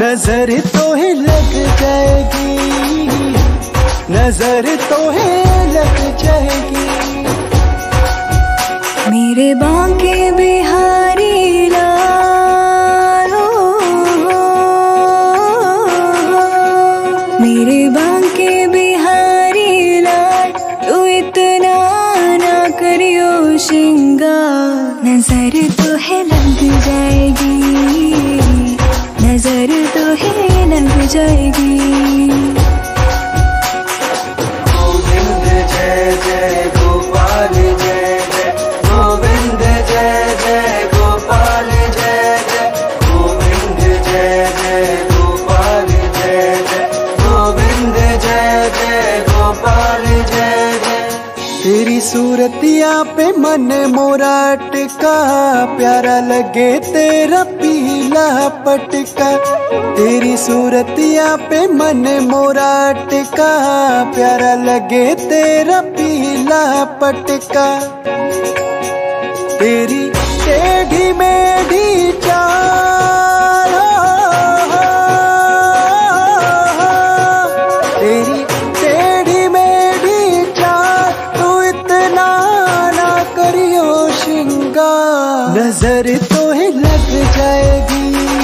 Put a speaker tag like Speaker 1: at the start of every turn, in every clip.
Speaker 1: नजर तो है लग जाएगी, नजर तो है लग जाएगी।
Speaker 2: मेरे बांके बिहारी लाल, मेरे बांके बिहारी लाल, तू इतना ना करियो श्रृंगार। नजर तो है लग जाएगी, नजर तो है लग जाएगी।
Speaker 1: गोविंद जय जय गोपाल जय जय, गोविंद जय जय गोपाल जय जय, गोविंद जय जय गोपाल जय जय, गोविंद जय जय गोपाल जय जय। तेरी सूरतिया पे मन मोरा अटका, प्यारा लगे तेरा पीला पटका। तेरी सूरतिया पे मन मोरा अटका, प्यारा लगे तेरा पीला पटका। तेरी टेढ़ी मेढ़ी चाल, तेरी टेढ़ी मेढ़ी चाल, तू इतना ना करियो श्रृंगार। नजर तो है लग जाएगी,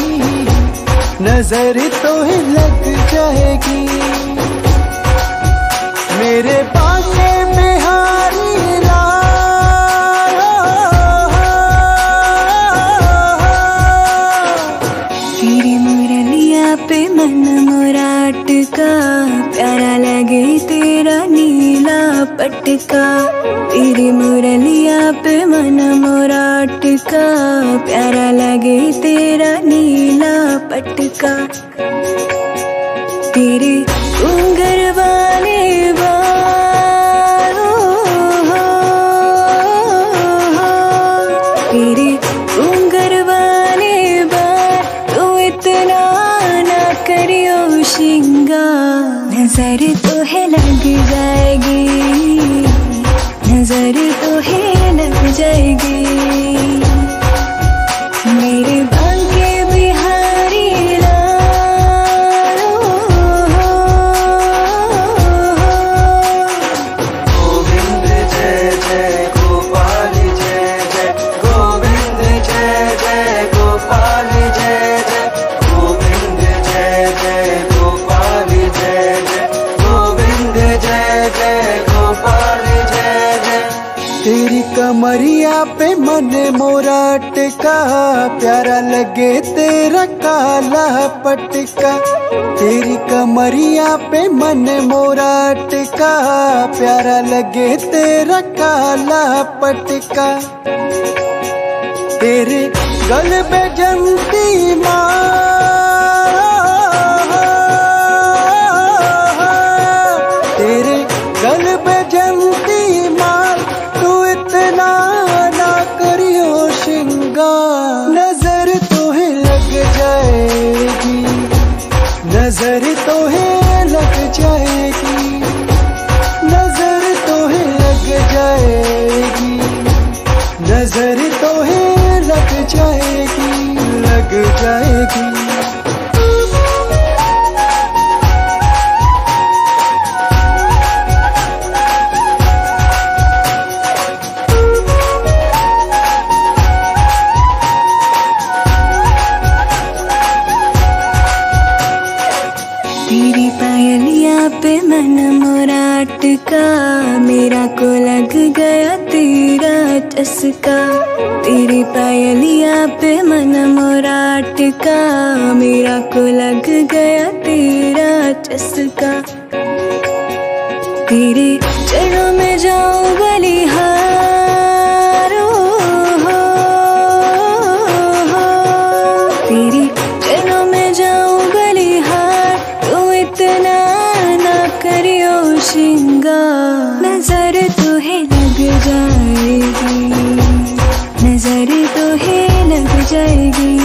Speaker 1: नजर तो है लग जाएगी। मेरे बांके बिहारी लाल,
Speaker 2: तेरी मुरलिया पे मन मोरा अटका, प्यारा लगे तेरा नीला पटका। तेरी मुरलिया पे मन मोरा अटका, प्यारा लगे तेरा नीला पटका। तेरे घूंघर वाले बाल, तेरे घूंघर वाले बाल, तू इतना ना करियो श्रृंगार। नजर तो है लग जाएगी, नजर तो है लग जाएगी। मेरे बांके बिहारी लाल,
Speaker 1: गोविंद जय जय गोपाल जय जय, गोविंद जय जय गोपाल जय जय, गोविंद जय जय गोपाल जय जय, गोविंद जय जय गोपाल जय जय। तेरी कमरिया पे मन मोरा अटका, प्यारा लगे तेरा काला पटका। तेरी कमरिया पे मन मोरा अटका, प्यारा लगे तेरा काला पटका। तेरे गल पे जंती मार, तेरे गल पे जंती मार, तू इतना ना करियो श्रृंगार। नजर तो है लग जाएगी, नजर तो है लग जाएगी, नजर तो है लग जाएगी, नजर तो है लग जाएगी, लग जाएगी।
Speaker 2: तेरी पायलिया पे मन मोरा अटका, मेरा को लग गया तेरा चस्का। तेरी पायलिया पे मन मोरा अटका, मेरा को लग गया तेरा चस्का। तेरे चरणों में जाऊं बलिहार, तेरी चरणों में जाऊं बलिहार, तू इतना ना करियो श्रृंगार। नजर तो है लग जाएगी, नजर तो है लग जाएगी,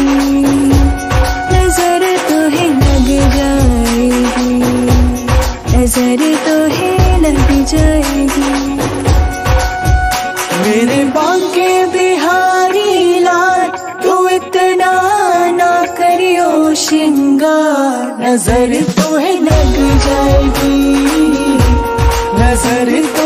Speaker 2: नजर तो है लग जाएगी, नजर तो है लग जाएगी।
Speaker 1: नजर तुम्हें लग जाएगी, नजर